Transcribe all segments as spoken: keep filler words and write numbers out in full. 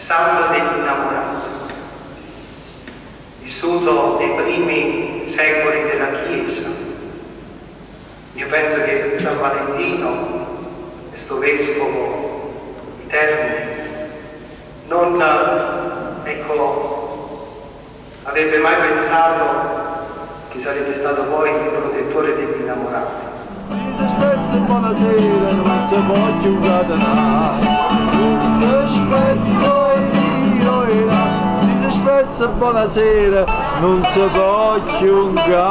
santo degli innamorati, vissuto nei primi secoli della Chiesa. Io penso che San Valentino, questo vescovo di Termini, non ecco, avrebbe mai pensato che sarebbe stato poi il protettore degli innamorati. Diese Spitze buonasera, non si può più catenare. Diese Spitze, io e là. Diese Spitze buonasera, non si può più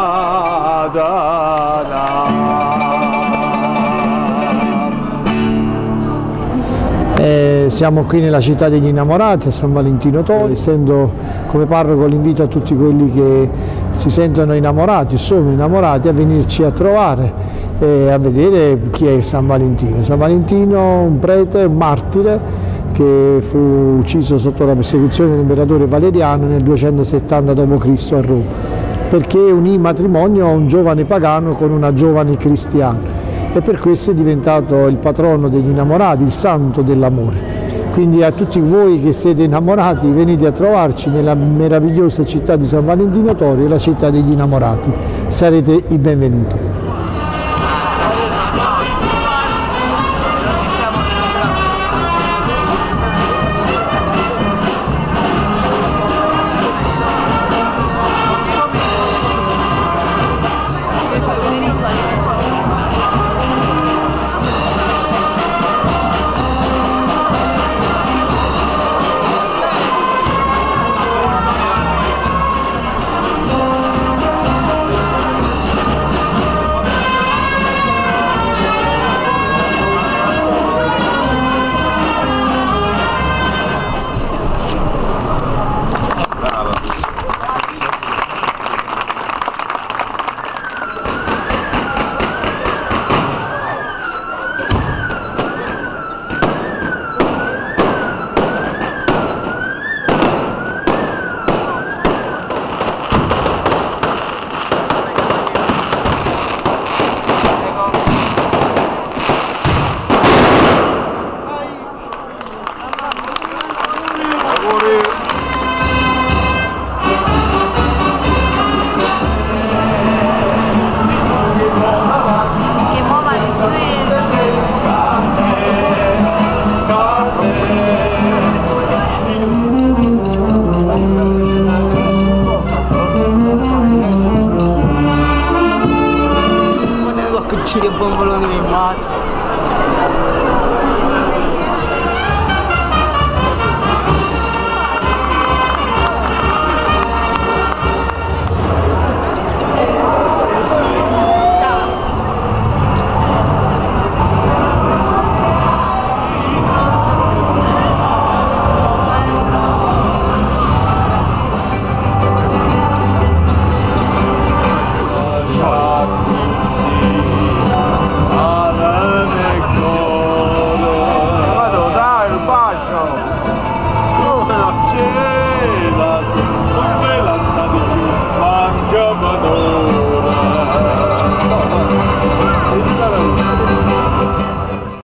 catenare. Eh, siamo qui nella città degli innamorati, a San Valentino Tori, estendo come parroco l'invito a tutti quelli che si sentono innamorati, sono innamorati, a venirci a trovare e a vedere chi è San Valentino. San Valentino, un prete, un martire che fu ucciso sotto la persecuzione dell'imperatore Valeriano nel duecentosettanta dopo Cristo a Roma, perché unì matrimonio a un giovane pagano con una giovane cristiana. E per questo è diventato il patrono degli innamorati, il santo dell'amore. Quindi a tutti voi che siete innamorati venite a trovarci nella meravigliosa città di San Valentino Tori, la città degli innamorati. Sarete i benvenuti. Ci che bombo